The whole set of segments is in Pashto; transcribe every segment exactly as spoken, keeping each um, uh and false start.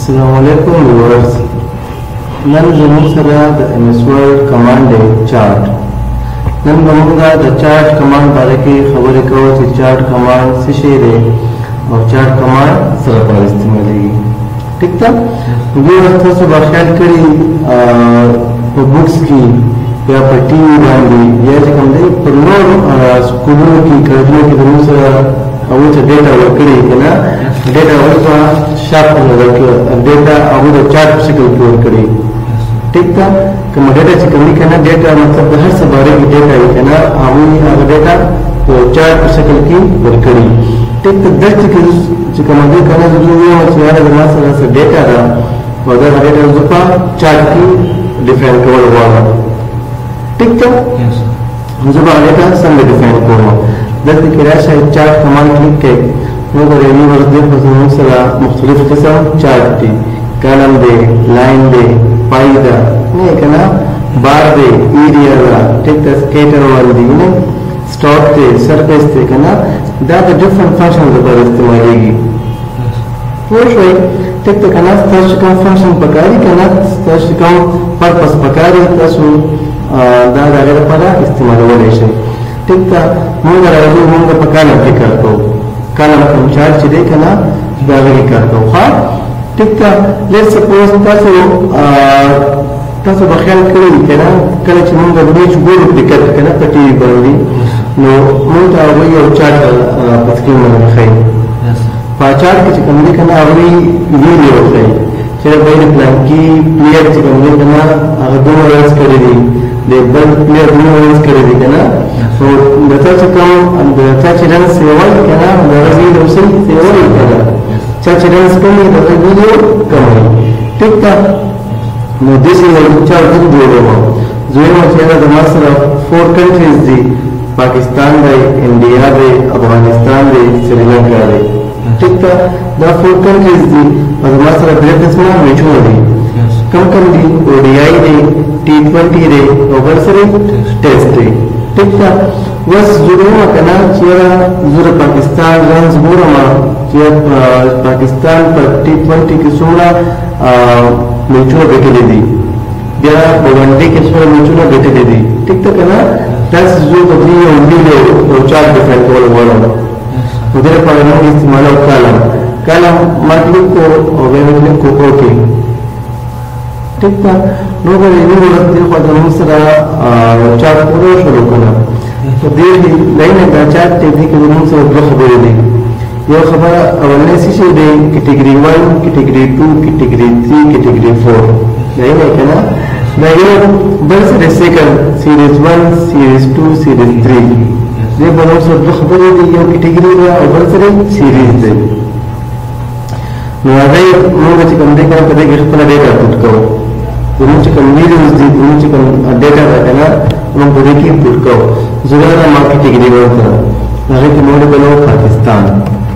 Assalamu alaikum viewers. Nan zumur sara the M S Word command day chart. Nan zamunga the chart command baraki khabar ko the chart command sishere और chart command सर पर इस्तेमाल है. ठीक था? ये वक्त से बाखयाल करी बुक्स की या पट्टी बांधी या जो हम देख पर नो स्कूलों की कॉलेजों की दोनों से अवुच डेटा वकड़ी है ना डेटा वक्त शार्प नजर के डेटा अवुच चार्ट शिकल की वकड़ी ठीक था कि डेटा शिकल नहीं करना डेटा मतलब हर सबारे की डेटा है ना अवुच अगर डेटा तो चार्ट शिकल की वकड़ी ठीक तो दस की जो कमांडे करना जरूरी है और यार अगर मासा से डेटा रहा और अगर डेटा जुपा चार्ट की डिफाइन कर वाला ठीक था मुझे बात डेटा संग डिफाइन करो दस की राशि चार्ट कमांड क्लिक के वो रेडी वर्क दे पसंद सला मुख्तलिफ किस्म चार्ट टी कॉलम दे लाइन दे पाई दा नहीं करना बार दे एरिया दा ठीक है स्केटर वाली दी ना स्टॉक दे सरफेस दे करना दा द डिफरेंट फंक्शन पर इस्तेमाल होगी वो शोई ठीक तो करना स्टैश कम फंक्शन पकारी करना स्टैश कम पर्पस पकारी तसु दा दा अगर पड़ा इस्तेमाल हो रही है ठीक था मुझे राजू मुझे पकाना भी करता हूँ काला हम चार्ट चीज़ करना दावे करता हूँ हाँ ठीक था लेट्स सपोज तासो तासो बख्याल करी करना कल चुनूंगा बीच बोल दिक्कत करना पटी बंदी नो मुझे अवई और चार्ट पत्की में खाई पाचार के चिकन करना अवई वीडियो खाई चलो भाई प्लान की प्लेयर चिकन करना अगर दो रन्स कर दी दे बल प्लेयर दो रन्स कर दी करना तो दता चिकन दता चिकन सेवा करना दरअसल दूसरी सेवा करना चार चिकन को नहीं दता वीडियो कमाई ठीक था मोदी से चार दिन दे रहा हूँ जो है मुझे ना दमासरा फोर कंट्रीज दी पाकिस्तान दे इंडिया दे अफगानिस्तान दे श्रीलंका दे ठीक था द फोर कंट्रीज दी और दमासरा ब्रेकफास्ट में मिचू दी कम कम दी ओडीआई दे टी ट्वेंटी दे और सरे टेस्ट दे ठीक था बस जुड़ूंगा करना चिरा जुड़ पाकिस्तान रंस बुरा मां चिरा पाकिस्तान पर टी ट्वेंटी की सोना मिचू बेटे दी बिया वनडे के सोना मिचू ना बेटे दी ठीक था करना दस जो बदली है उन्हीं ले तो चार डिफरेंट वाले वाला उधर पर हम इस्तेमाल कालम कालम मतलब को और वेबलिंग को कोटी ठीक था लोगों ने ये बोला कि खुद हम सरा चार पूरे शुरू करना तो देर ही नहीं नहीं चार टेबल के रूम से ब्लॉक खबर दी ये खबर अवले सी से दे category one category two category three category four नहीं नहीं कहना नहीं बस से second series one series two series three ये बनो से ब्लॉक खबर दी ये कैटेगरी का और से सीरीज दे नवाई लोग चिकन देखा कदे के खपला डेटा पुट करो दोनों चिकन वीडियोस दी दोनों चिकन डेटा रहता है उन बड़े की पुट करो जुगाड़ा मार्केट कैटेगरी वन था नगे के मोड़े बनो पाकिस्तान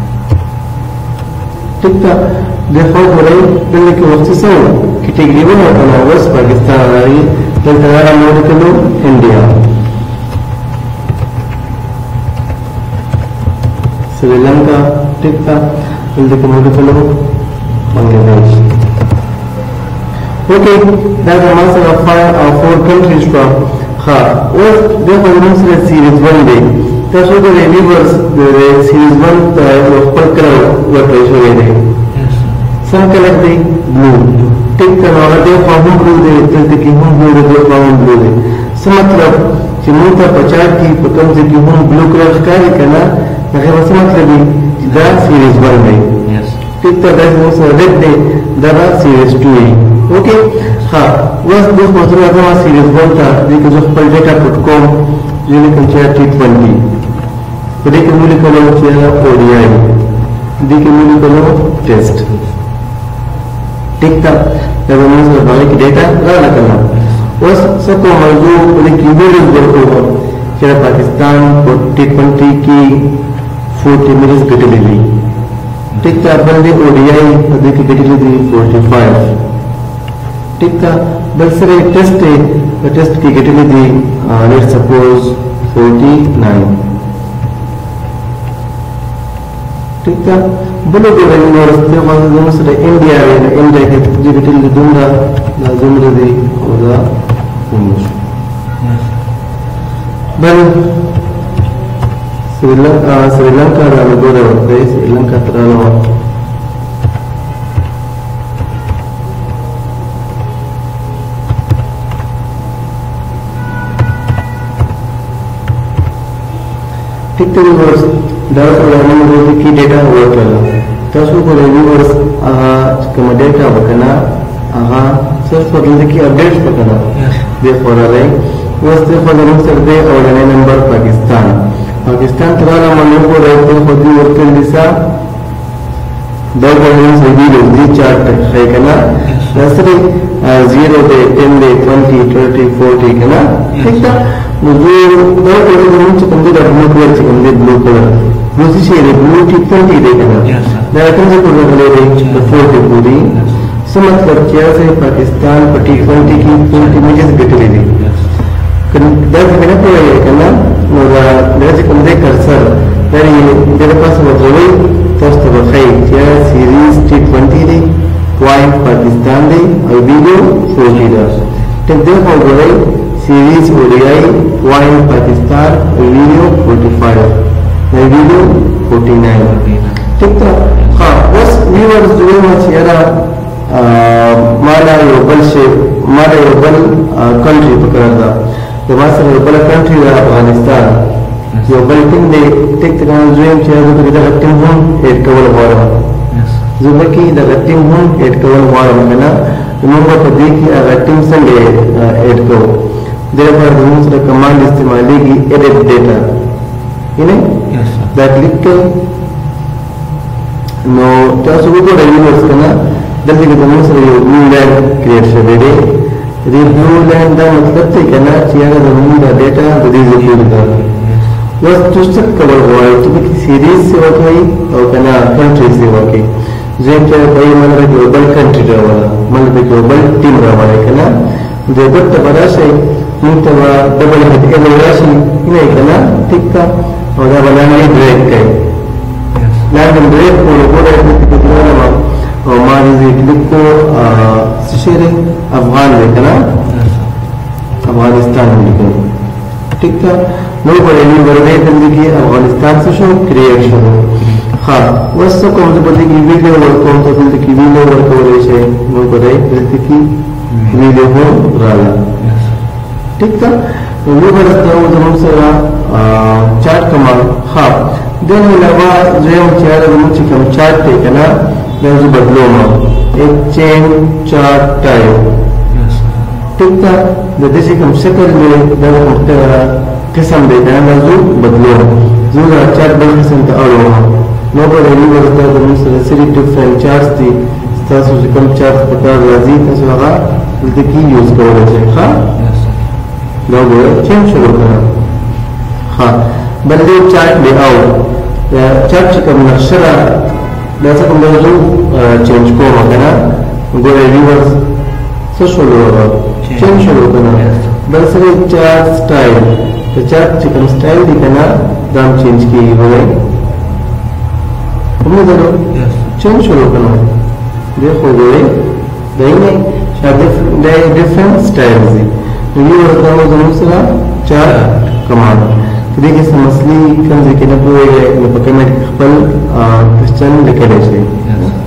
ठीक था देखो बोले दिल्ली के वक्त से कैटेगरी वन होता है बस पाकिस्तान आ रही तो तुम्हारा मोड़े के लो इंडिया श्रीलंका ठीक था दिल्ली के मोड़े के लो Bangladesh okay that the master of five or four countries from ha or therefore the master series one day that's what the reviewers the series one of per color what I show you some color the blue take the order they form blue they tell the king blue they form blue they so मतलब कि मुझे पचास की पकड़ से कि हम blue colour का ही करना अगर वैसे मतलब the series one day ठीक तो that's also red day the series two day okay हाँ वह देख मतलब अगर वहाँ सीरीज वन था देखो जो पर डेटा पुट कॉम जिन्हें कंचेयर टी ट्वेंटी तो देखो मूल्य कलो चेहरा ओडीआई देखो मूल्य कलो टेस्ट ठीक था जब हमने सब बाकी डेटा रहा करना उस सबको मौजूद उन्हें कीबोर्ड बोलते हो चेहरा पाकिस्तान टी ट्वेंटी की फोर्टी मिनट्स गति ली ठीक था बंदे ओडीआई देखो गति ली फोर्टी फाइव ठीक था बल्सरे टेस्ट है टेस्ट की कैटेगरी दी लेट्स सपोज फोर्टी नाइन ठीक था बोलो कि वैल्यू और स्टेप वाले दोनों से इंडिया है इंडिया دومره دا دومره دی او دا دومره شو بل سریلانکا راله ګوره ورکړئ سریلانکا ته راله ٹھیک ته ویورس دا موږ د کی ډیټا ورکړله تاسو ګورئ ویورس هغه کومه ډیټا وه که نه هغه صرف دلته کې اپډیټ شوه که نه دې خوا راغی اوس دې خوا زموږ سره دی اولنی نمبر پاکستان پاکستان ته راغله موږ ګورئ دې خوا دوی ورکړلي سا دا ګورئ ویډیو دې چارټ ښایي که نه دا سره زیرو دی ټین دی ټوینټي ټرټي فورټي که نه ٹھیک ده نو دوی دا ګورئ زموږ چې کوم دی دا بلو کلر چې کوم دی بلو کلر نو څه شی دی بلو ټي ټوینټي دی که نه دا کوم ځای پورې راغلی دی د فورټي پورې څه مطلب چې هغه پاکستان په ټي ټوینټي کې ټوینټي میچز ګټلي دي دا څه نه پوهېږئ که نه نو دا دا چې کوم دی کرسر دا یې د دې پاسه وځوئ تاسو ته به ښایي چې هغه سیریز ټي ټوینټي دی پواینټ پاکستان دی او ویډیو فورټي ده ټیک دی خو وګورئ سیریز اوډیآی پواینټ پاکستان او ویډیو فورټي فایو دا ویډیو فورټي ناین ٹھیک ده ښه اوس ویورس دویمه چې یاره ما له یو بل شی ما له یو بل کنټري پکار ده زما سره یو بله کنټري ده افغانستان یو بل ټیم دی ټیک ته دویم چې زه پکې دغه ټیم هم ایډ کول غواړم زه پکې دغه ټیم هم ایډ کول غواړم که نه موږ به په دې کې هغه ټیم څنګه ایډ کوو دې لپاره زموږ سره کمانډ استعمالیږي ایډټ ډیټا یعنې دا کلیک کوئ نو تاسو وګورئ ویورس که نه دلته کې زموږ سره یو بلو لاین کریټ شوی دی دې بلو لاین دا مطلب دی که نه چې هغه زموږ دا ډیټا د دې ځای پورې ده اوس تاسو څه کول غواړئ چې پکې سیریز سیوا کوئ او که نه کنټري سیوا کوئ زم چې به من راځي یو بل کنټري راوړه من به یو بل ټیم راوړی که نه دې بل ته به راشئ موږ ته به ډبل هیډ ایل راشي نه که نه ټیک ده او دا به لاندې بریک کوي لاندې بریک کړو ګوره دلته کې راغلم او ما دې کلیک کړو څه شی دی افغان دی که نه افغانستان ولیکئ ٹھیک ده نو ګوره ویورس دلته کې افغانستان څه شو کریټ شو ها اوس څه کوم زه به دې کې ویډیو ورکوم ته دلته کې ویډیو ورکولی شئ نو ګورئ دلته کې ویډیو هم راغله ٹھیک ده نو ویورس دا زموږ سره چارټ کمانډ ها دې نه علاوه دویم چې هغه زموږ چې کوم چارټ دی که نه دا زه بدلوم ایک چین چارټ ټایپ ٹھیک ده د دې چې کوم شکل دی دا قسم دی که نه دا زه بدلوم زه دا چارټ بل قسم ته اړوم نو به د ویورس دا زموږ سره سری ډفرنټ چارټس دي ستاسو چې کوم چارټ په کار راځي تاسو هغه دلته کې یوز کولی شئ ښه دا وګورئ چینج شروع کړه ښه بل دی چارټ لی آوټ دا چارټ چې کوم نقشه ده دا څه کوم دی زه چینج کوم که نه ګورئ ویورس څه شروع هغه چینج شروع کړه بل څه دی چارټ سټایل د چارټ چې کوم سټایل دی که نه دا هم چینج کېږي وګورئ وموندلو چینج شروع کړه دې خو وګورئ دا یې نه دا ډفرنټ سټایلز دي ویورس دا زموږ سره چارټ کمانډ په دې کې څه مسلې کوم ځای کې نه پوهېږئ نو په کمنټ کې خپل کوېسچن لیکلی شئ